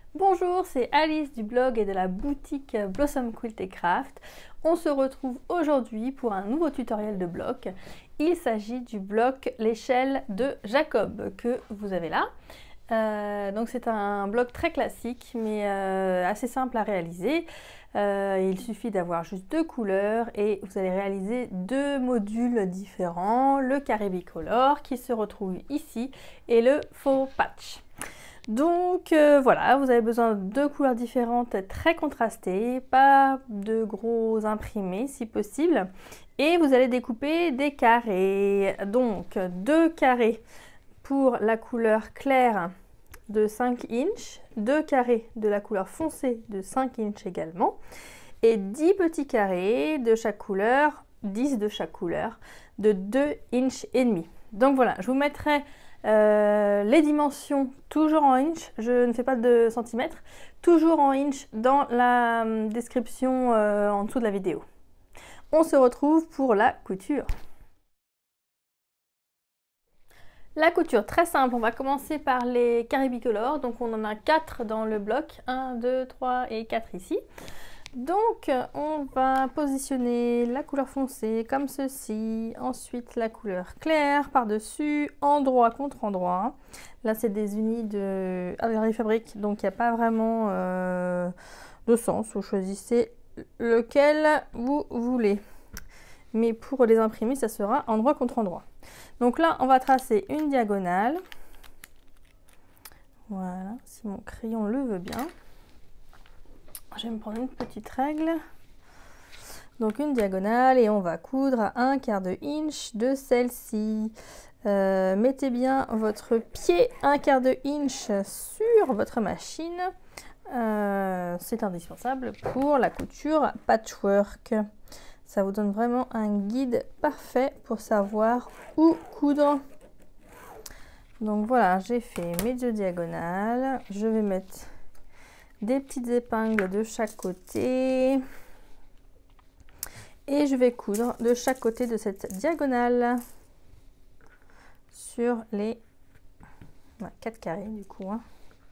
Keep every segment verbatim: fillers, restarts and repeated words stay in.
Bonjour, c'est Alice du blog et de la boutique Blossom Quilt et Craft. On se retrouve aujourd'hui pour un nouveau tutoriel de bloc. Il s'agit du bloc l'échelle de Jacob que vous avez là. Euh, donc c'est un bloc très classique mais euh, assez simple à réaliser. Euh, il suffit d'avoir juste deux couleurs et vous allez réaliser deux modules différents, le carré bicolore qui se retrouve ici et le faux patch. Donc euh, voilà, vous avez besoin de deux couleurs différentes très contrastées, pas de gros imprimés si possible, et vous allez découper des carrés. Donc deux carrés pour la couleur claire de cinq inches, deux carrés de la couleur foncée de cinq inches également, et dix petits carrés de chaque couleur, dix de chaque couleur, de deux inches et demi. Donc voilà, je vous mettrai Euh, les dimensions toujours en inch, je ne fais pas de centimètres, toujours en inch dans la euh, description euh, en dessous de la vidéo. On se retrouve pour la couture. La couture, très simple, on va commencer par les carrés bicolores, donc on en a quatre dans le bloc, un, deux, trois et quatre ici. Donc on va positionner la couleur foncée comme ceci, ensuite la couleur claire par-dessus, endroit contre endroit. Là c'est des unis de Galerie Fabrique, donc il n'y a pas vraiment euh, de sens, vous choisissez lequel vous voulez. Mais pour les imprimer, ça sera endroit contre endroit. Donc là on va tracer une diagonale, voilà, si mon crayon le veut bien. Je vais me prendre une petite règle, donc une diagonale, et on va coudre à un quart de inch de celle-ci. Euh, mettez bien votre pied un quart de inch sur votre machine, euh, c'est indispensable pour la couture patchwork. Ça vous donne vraiment un guide parfait pour savoir où coudre. Donc voilà, j'ai fait mes deux diagonales, je vais mettre des petites épingles de chaque côté et je vais coudre de chaque côté de cette diagonale sur les ouais, quatre carrés du coup, hein.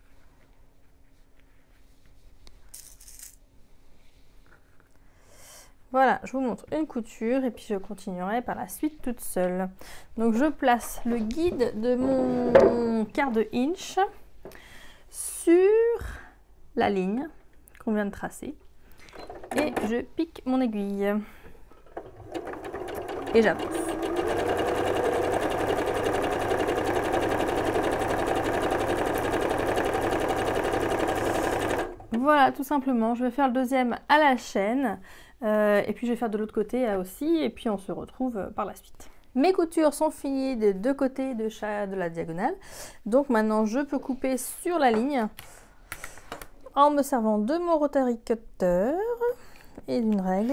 Voilà, je vous montre une couture et puis je continuerai par la suite toute seule. Donc je place le guide de mon quart de inch sur la ligne qu'on vient de tracer et je pique mon aiguille et j'avance. Voilà, tout simplement, je vais faire le deuxième à la chaîne euh, et puis je vais faire de l'autre côté là aussi et puis on se retrouve par la suite. Mes coutures sont finies des deux côtés de, chaque, de la diagonale, donc maintenant je peux couper sur la ligne en me servant de mon rotary cutter et d'une règle.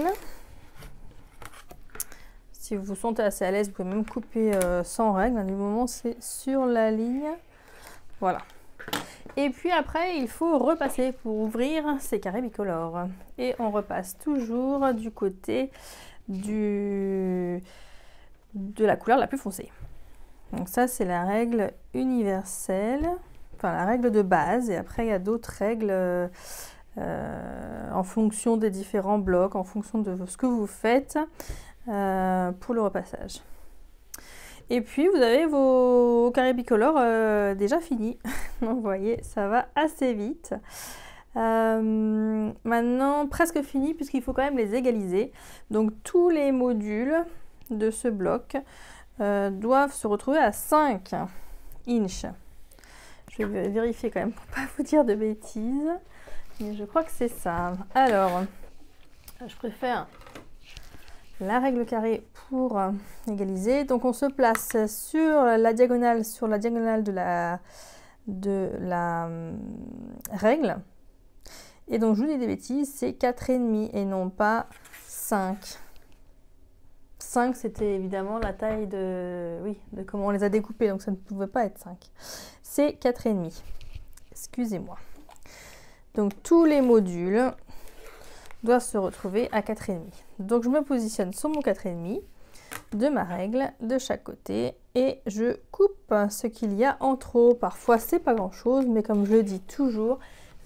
Si vous vous sentez assez à l'aise, vous pouvez même couper euh, sans règle, du moment c'est sur la ligne. Voilà. Et puis après, il faut repasser pour ouvrir ces carrés bicolores. Et on repasse toujours du côté du, de la couleur la plus foncée. Donc ça, c'est la règle universelle. Enfin, la règle de base, et après il y a d'autres règles euh, euh, en fonction des différents blocs, en fonction de ce que vous faites euh, pour le repassage. Et puis vous avez vos carrés bicolores euh, déjà finis. Donc vous voyez, ça va assez vite. Euh, maintenant, presque fini puisqu'il faut quand même les égaliser. Donc tous les modules de ce bloc euh, doivent se retrouver à cinq inches. Je vais vérifier quand même pour pas vous dire de bêtises, mais je crois que c'est ça. Alors, je préfère la règle carrée pour égaliser. Donc on se place sur la diagonale, sur la diagonale de la, de la règle. Et donc je vous dis des bêtises, c'est quatre virgule cinq et non pas cinq. cinq c'était évidemment la taille de, oui, de comment on les a découpés, donc ça ne pouvait pas être cinq. C'est quatre virgule cinq. Excusez-moi. Donc tous les modules doivent se retrouver à quatre virgule cinq. Donc je me positionne sur mon quatre virgule cinq de ma règle de chaque côté et je coupe ce qu'il y a en trop. Parfois c'est pas grand chose, mais comme je le dis toujours,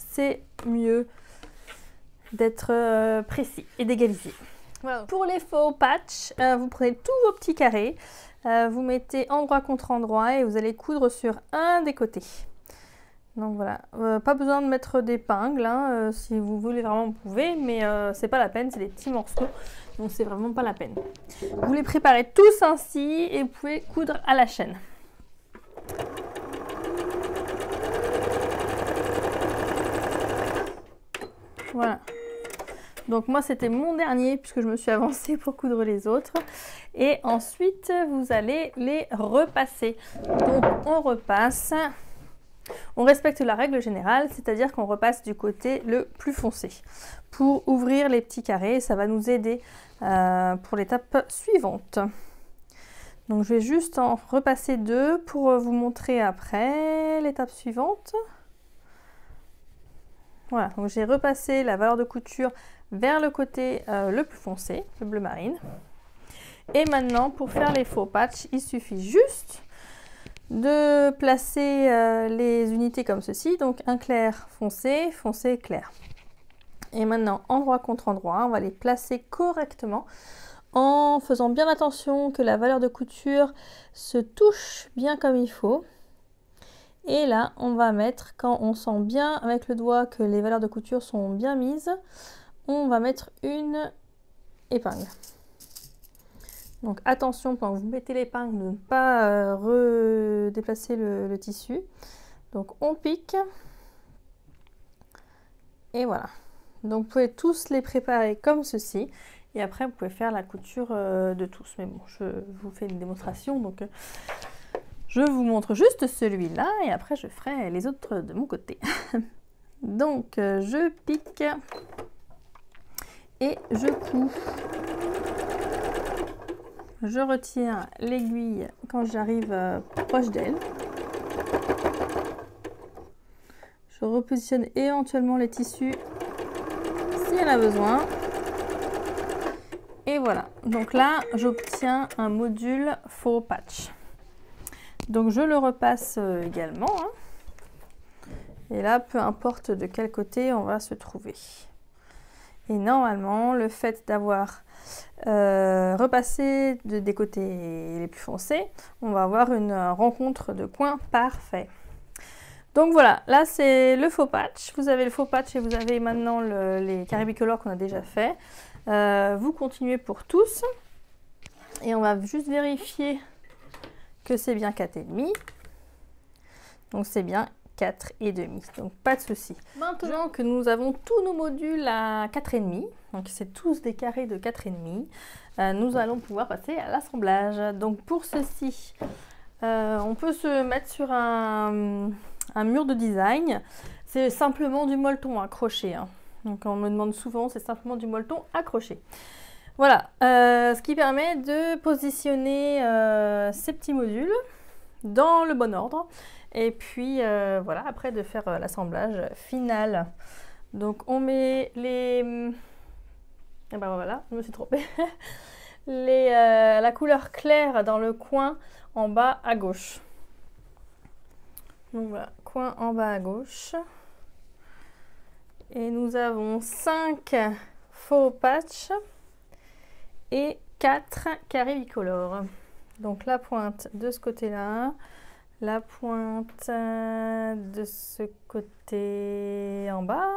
c'est mieux d'être euh, précis et d'égaliser. Voilà. Pour les faux patchs, euh, vous prenez tous vos petits carrés, euh, vous mettez endroit contre endroit et vous allez coudre sur un des côtés. Donc voilà, euh, pas besoin de mettre d'épingle, hein, euh, si vous voulez vraiment vous pouvez, mais euh, c'est pas la peine, c'est des petits morceaux, donc c'est vraiment pas la peine. Vous les préparez tous ainsi et vous pouvez coudre à la chaîne. Voilà. Donc moi c'était mon dernier puisque je me suis avancée pour coudre les autres. Et ensuite vous allez les repasser. Donc on repasse, on respecte la règle générale, c'est-à-dire qu'on repasse du côté le plus foncé. Pour ouvrir les petits carrés, ça va nous aider euh, pour l'étape suivante. Donc je vais juste en repasser deux pour vous montrer après l'étape suivante. Voilà, donc j'ai repassé la valeur de couture vers le côté euh, le plus foncé, le bleu marine. Et maintenant, pour faire les faux patchs, il suffit juste de placer euh, les unités comme ceci. Donc un clair foncé, foncé clair. Et maintenant, endroit contre endroit, on va les placer correctement en faisant bien attention que la valeur de couture se touche bien comme il faut. Et là, on va mettre, quand on sent bien avec le doigt que les valeurs de couture sont bien mises, on va mettre une épingle. Donc attention quand vous mettez l'épingle de ne pas euh, redéplacer le, le tissu. Donc on pique. Et voilà. Donc vous pouvez tous les préparer comme ceci. Et après vous pouvez faire la couture euh, de tous. Mais bon, je vous fais une démonstration. Donc... Euh, je vous montre juste celui-là et après je ferai les autres de mon côté. Donc je pique et je couds. Je retire l'aiguille quand j'arrive proche d'elle. Je repositionne éventuellement les tissus si elle a besoin. Et voilà. Donc là, j'obtiens un module faux patch. Donc je le repasse euh, également. Hein. Et là, peu importe de quel côté on va se trouver. Et normalement, le fait d'avoir euh, repassé de, des côtés les plus foncés, on va avoir une rencontre de points parfait. Donc voilà, là c'est le faux patch. Vous avez le faux patch et vous avez maintenant le, les carrés bicolores qu'on a déjà fait. Euh, vous continuez pour tous. Et on va juste vérifier que c'est bien quatre virgule cinq. Donc c'est bien quatre virgule cinq. Donc pas de souci. Maintenant que nous avons tous nos modules à quatre virgule cinq, donc c'est tous des carrés de quatre virgule cinq, euh, nous allons pouvoir passer à l'assemblage. Donc pour ceci, euh, on peut se mettre sur un, un mur de design. C'est simplement du molleton accroché. Hein. Donc on me demande souvent, c'est simplement du molleton accroché. Voilà, euh, ce qui permet de positionner euh, ces petits modules dans le bon ordre. Et puis euh, voilà, après de faire euh, l'assemblage final. Donc on met les... Et ben voilà, je me suis trompée. les, euh, la couleur claire dans le coin en bas à gauche. Donc voilà, coin en bas à gauche. Et nous avons cinq faux patchs et quatre carrés bicolores. Donc la pointe de ce côté-là, la pointe de ce côté en bas,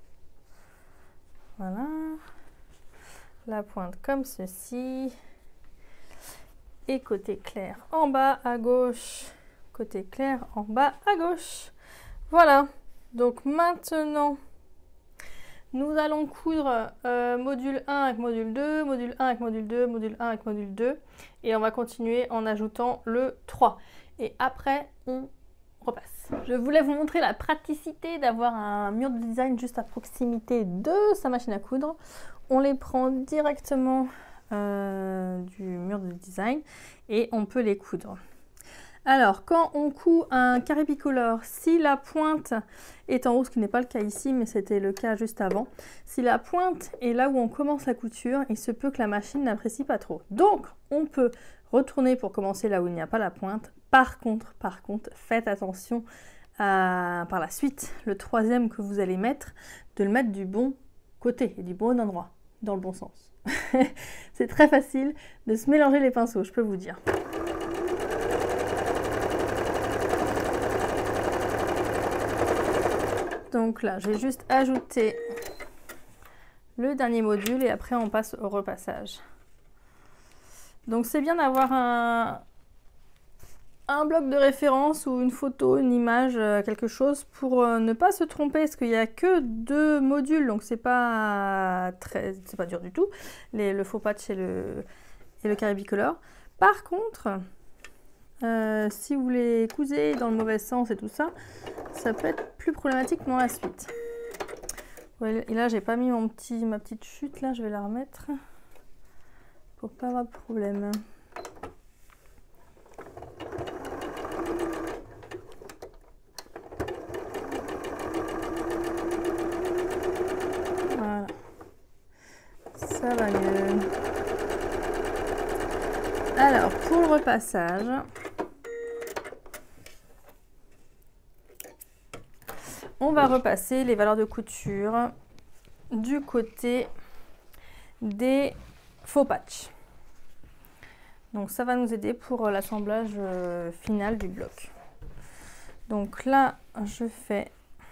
voilà, la pointe comme ceci, et côté clair en bas à gauche, côté clair en bas à gauche. Voilà, donc maintenant nous allons coudre euh, module un avec module deux, module un avec module deux, module un avec module deux. Et on va continuer en ajoutant le trois. Et après, on repasse. Je voulais vous montrer la praticité d'avoir un mur de design juste à proximité de sa machine à coudre. On les prend directement euh, du mur de design et on peut les coudre. Alors, quand on coud un carré bicolore, si la pointe est en haut, ce qui n'est pas le cas ici, mais c'était le cas juste avant, si la pointe est là où on commence la couture, il se peut que la machine n'apprécie pas trop. Donc, on peut retourner pour commencer là où il n'y a pas la pointe. Par contre, par contre, faites attention à, par la suite, le troisième que vous allez mettre, de le mettre du bon côté et du bon endroit, dans le bon sens. C'est très facile de se mélanger les pinceaux, je peux vous dire. Donc là, j'ai juste ajouté le dernier module et après on passe au repassage. Donc c'est bien d'avoir un, un bloc de référence ou une photo, une image, quelque chose pour ne pas se tromper parce qu'il n'y a que deux modules, donc c'est pas très, c'est pas dur du tout, les, le faux patch et le, et le carré bicolore. Par contre, euh, si vous les cousez dans le mauvais sens et tout ça, ça peut être plus problématique dans la suite. Ouais, et là j'ai pas mis mon petit, ma petite chute, là je vais la remettre pour pas avoir de problème. Voilà, ça va mieux. Alors pour le repassage, on va repasser les valeurs de couture du côté des faux patchs. Donc ça va nous aider pour l'assemblage final du bloc. Donc là, je fais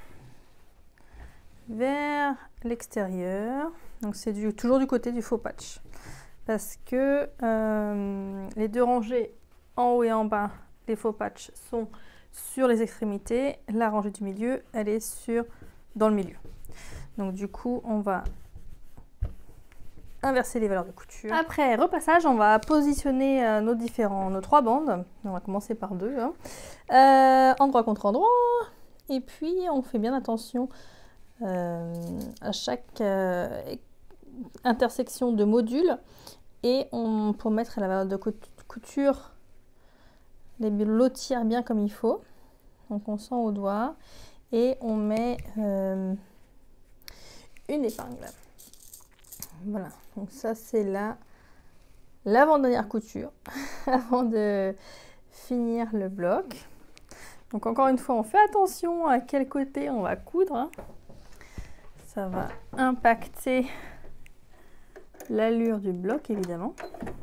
vers l'extérieur. Donc c'est du, toujours du côté du faux patch. Parce que euh, les deux rangées en haut et en bas, les faux patchs sont sur les extrémités, la rangée du milieu, elle est sur dans le milieu. Donc du coup, on va inverser les valeurs de couture. Après repassage, on va positionner euh, nos différents, nos trois bandes. On va commencer par deux, hein. euh, endroit contre endroit. Et puis on fait bien attention euh, à chaque euh, intersection de modules. Et on, pour mettre la valeur de couture, les lotir bien comme il faut. Donc on sent au doigt et on met euh, une épingle. Voilà, donc ça c'est la l'avant-dernière couture avant de finir le bloc. Donc encore une fois, on fait attention à quel côté on va coudre, hein. Ça va impacter l'allure du bloc évidemment.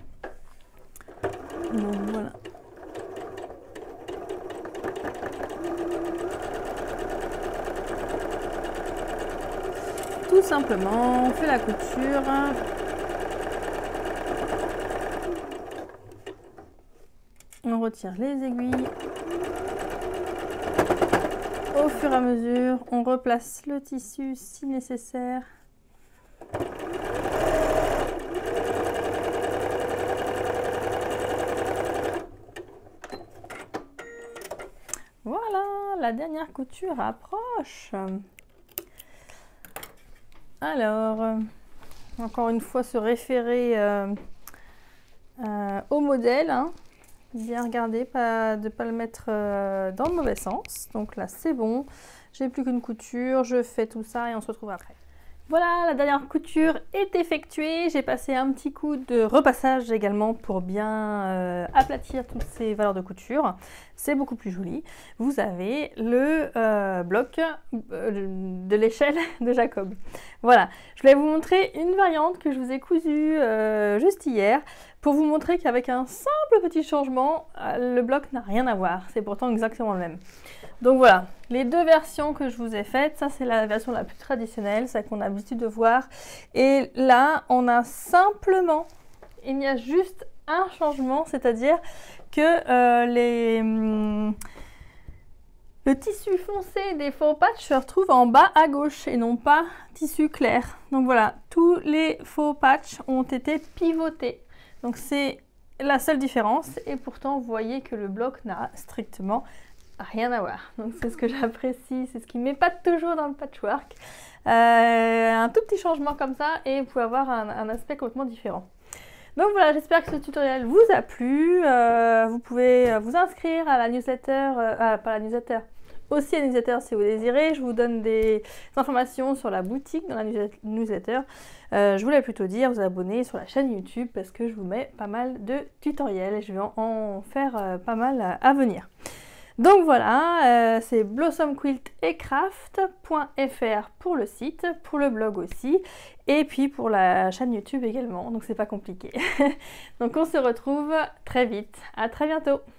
Donc voilà. Tout simplement, on fait la couture. On retire les aiguilles. Au fur et à mesure, on replace le tissu si nécessaire. Voilà, la dernière couture approche. Alors, euh, encore une fois, se référer euh, euh, au modèle, hein. Bien regarder, pas, de ne pas le mettre euh, dans le mauvais sens. Donc là, c'est bon. J'ai plus qu'une couture, je fais tout ça et on se retrouve après. Voilà, la dernière couture est effectuée. J'ai passé un petit coup de repassage également pour bien euh, aplatir toutes ces valeurs de couture. C'est beaucoup plus joli. Vous avez le euh, bloc euh, de l'échelle de Jacob. Voilà, je vais vous montrer une variante que je vous ai cousue euh, juste hier pour vous montrer qu'avec un simple petit changement, le bloc n'a rien à voir. C'est pourtant exactement le même. Donc voilà, les deux versions que je vous ai faites, ça c'est la version la plus traditionnelle, celle qu'on a l'habitude de voir. Et là, on a simplement, il y a juste un changement, c'est-à-dire que euh, les, hum, le tissu foncé des faux patchs se retrouve en bas à gauche et non pas tissu clair. Donc voilà, tous les faux patchs ont été pivotés. Donc c'est la seule différence et pourtant vous voyez que le bloc n'a strictement rien à voir. Donc c'est ce que j'apprécie, c'est ce qui m'épate toujours dans le patchwork. Euh, un tout petit changement comme ça et vous pouvez avoir un, un aspect complètement différent. Donc voilà, j'espère que ce tutoriel vous a plu. Euh, vous pouvez vous inscrire à la newsletter, euh, ah, pas la newsletter, aussi à la newsletter si vous désirez. Je vous donne des informations sur la boutique dans la newsletter. Euh, je voulais plutôt dire vous abonner sur la chaîne YouTube parce que je vous mets pas mal de tutoriels et je vais en, en faire euh, pas mal à venir. Donc voilà, euh, c'est blossom quilt et craft point f r pour le site, pour le blog aussi, et puis pour la chaîne YouTube également, donc c'est pas compliqué. Donc on se retrouve très vite, à très bientôt.